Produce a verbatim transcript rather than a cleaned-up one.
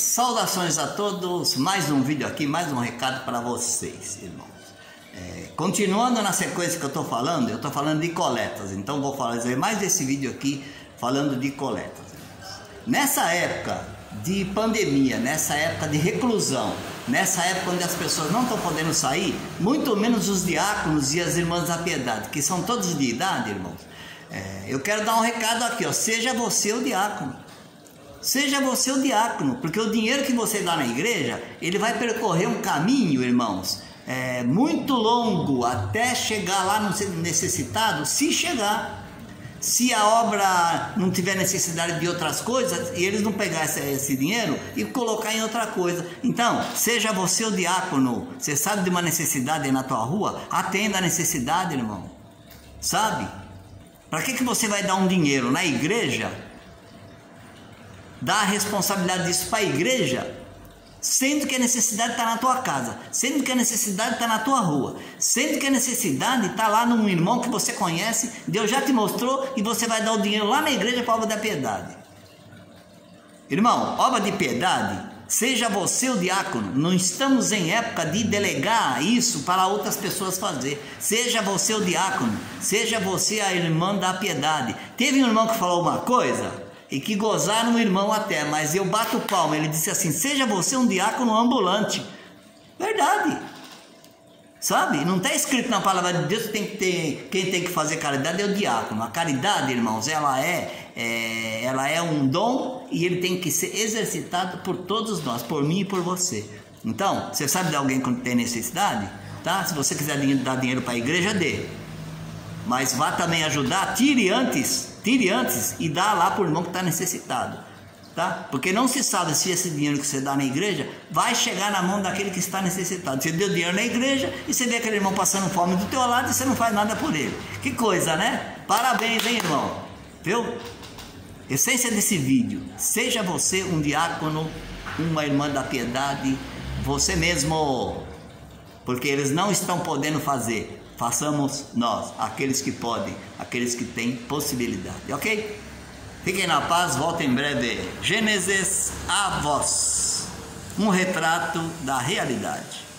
Saudações a todos, mais um vídeo aqui, mais um recado para vocês, irmãos. É, continuando na sequência que eu estou falando, eu estou falando de coletas, então vou fazer mais desse vídeo aqui falando de coletas. Irmãos. Nessa época de pandemia, nessa época de reclusão, nessa época onde as pessoas não estão podendo sair, muito menos os diáconos e as irmãs da piedade, que são todos de idade, irmãos, é, eu quero dar um recado aqui, ó, seja você o diácono. Seja você o diácono, porque o dinheiro que você dá na igreja, ele vai percorrer um caminho, irmãos, é, muito longo até chegar lá no necessitado, se chegar. Se a obra não tiver necessidade de outras coisas, e eles não pegar esse, esse dinheiro e colocar em outra coisa. Então, seja você o diácono, você sabe de uma necessidade aí na tua rua, atenda a necessidade, irmão. Sabe? Para que, que você vai dar um dinheiro na igreja? Dá a responsabilidade disso para a igreja, sendo que a necessidade está na tua casa, sendo que a necessidade está na tua rua, sendo que a necessidade está lá num irmão que você conhece, Deus já te mostrou, e você vai dar o dinheiro lá na igreja para a obra da piedade. Irmão, obra de piedade, seja você o diácono, não estamos em época de delegar isso para outras pessoas fazer. Seja você o diácono, seja você a irmã da piedade. Teve um irmão que falou uma coisa e que gozaram o irmão até, mas eu bato palma. Ele disse assim: seja você um diácono ambulante. Verdade. Sabe? Não está escrito na palavra de Deus que tem que ter, quem tem que fazer caridade é o diácono. A caridade, irmãos, ela é, é, ela é um dom e ele tem que ser exercitado por todos nós, por mim e por você. Então, você sabe de alguém que tem necessidade? Tá? Se você quiser dar dinheiro para a igreja, dê. Mas vá também ajudar, tire antes, tire antes e dá lá para o irmão que está necessitado, tá? Porque não se sabe se esse dinheiro que você dá na igreja vai chegar na mão daquele que está necessitado. Você deu dinheiro na igreja e você vê aquele irmão passando fome do teu lado e você não faz nada por ele. Que coisa, né? Parabéns, hein, irmão? Viu? Essência desse vídeo: seja você um diácono, uma irmã da piedade, você mesmo, porque eles não estão podendo fazer. Façamos nós, aqueles que podem, aqueles que têm possibilidade, ok? Fiquem na paz, volta em breve. Gênesis a vós, um retrato da realidade.